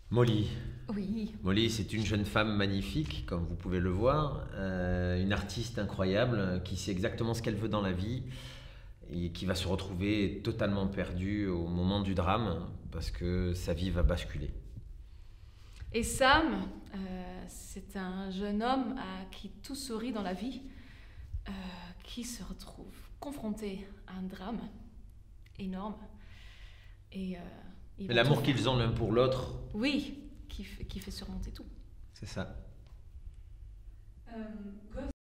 Molly. Oui. Molly, c'est une jeune femme magnifique, comme vous pouvez le voir, une artiste incroyable qui sait exactement ce qu'elle veut dans la vie et qui va se retrouver totalement perdue au moment du drame parce que sa vie va basculer. Et Sam, c'est un jeune homme à qui tout sourit dans la vie, euh, qui se retrouve confronté à un drame énorme. Et il Mais va tout l'amour faire. qu'ils ont l'un pour l'autre, Oui, qui fait surmonter tout. c'est ça.